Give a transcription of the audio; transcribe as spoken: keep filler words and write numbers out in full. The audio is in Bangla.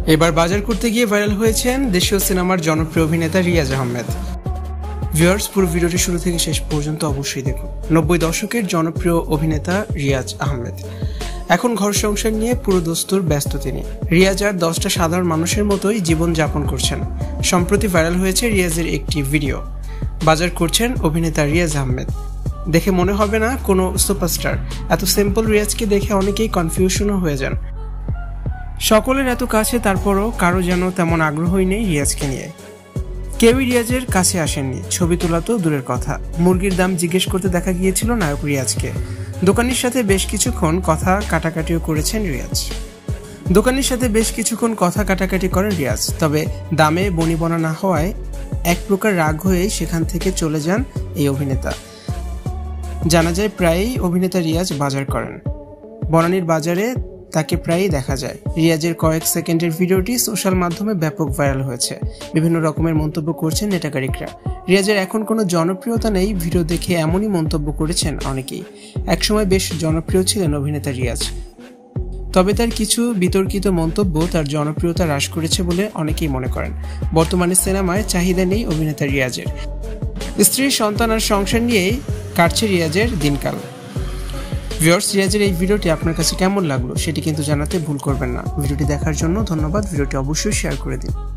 এবার বাজার করতে গিয়ে ভাইরাল হয়েছেন দেশীয় সিনেমার জনপ্রিয় অভিনেতা রিয়াজ আহমেদ। ভিউয়ার্স, পুরো ভিডিওটি শুরু থেকে শেষ পর্যন্ত অবশ্যই দেখুন। নব্বই দশকের জনপ্রিয় অভিনেতা রিয়াজ আহমেদ এখন ঘর সংসার নিয়ে পুরো দস্তুর ব্যস্ত তিনি। রিয়াজ আর দশটা সাধারণ মানুষের মতোই জীবন যাপন করছেন। সম্প্রতি ভাইরাল হয়েছে রিয়াজের একটি ভিডিও। বাজার করছেন অভিনেতা রিয়াজ আহমেদ। দেখে মনে হবে না কোনো সুপারস্টার। এত সিম্পল রিয়াজকে দেখে অনেকেই কনফিউশনও হয়ে যান। সকলের এত কাছে, তারপরও কারো যেন তেমন আগ্রহই নেই রিয়াজকে নিয়ে। কেউই রিয়াজের কাছে আসেননি, ছবি তোলা তো দূরের কথা। মুরগির দাম জিজ্ঞেস করতে দেখা গিয়েছিল নায়ক রিয়াজকে। দোকানির সাথে বেশ কিছুক্ষণ কথা কাটাকাটিও করেছেন রিয়াজ। দোকানির সাথে বেশ কিছুক্ষণ কথা কাটাকাটি করেন রিয়াজ, তবে দামে বনিবনা না হওয়ায় এক প্রকার রাগ হয়ে সেখান থেকে চলে যান এই অভিনেতা। জানা যায় প্রায়ই অভিনেতা রিয়াজ বাজার করেন। বনানীর বাজারে তাকে প্রায়ই দেখা যায়। রিয়াজের কয়েক সেকেন্ডের ভিডিওটি সোশ্যাল মাধ্যমে ব্যাপক ভাইরাল হয়েছে। বিভিন্ন রকমের মন্তব্য করছেন নেটাকারিকরা। রিয়াজের এখন কোনো জনপ্রিয়তা নেই, ভিডিও দেখে এমনই মন্তব্য করেছেন অনেকেই। একসময় বেশ জনপ্রিয় ছিলেন অভিনেতা রিয়াজ, তবে তার কিছু বিতর্কিত মন্তব্য তার জনপ্রিয়তা হ্রাস করেছে বলে অনেকেই মনে করেন। বর্তমানে সিনেমায় চাহিদা নেই অভিনেতা রিয়াজের। স্ত্রী, সন্তান আর সংসার নিয়েই কাটছে রিয়াজের দিনকাল। ভিউয়ার্স, রিয়াজের এই ভিডিওটি আপনার কাছে কেমন লাগলো সেটি কিন্তু জানাতে ভুল করবেন না। ভিডিওটি দেখার জন্য ধন্যবাদ। ভিডিওটি অবশ্যই শেয়ার করে দিন।